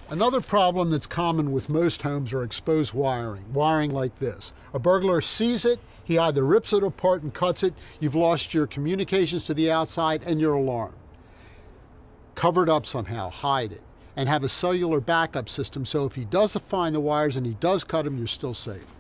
Another problem that's common with most homes are exposed wiring like this. A burglar sees it, he either rips it apart and cuts it, you've lost your communications to the outside and your alarm. Cover it up somehow, hide it, and have a cellular backup system so if he does find the wires and he does cut them, you're still safe.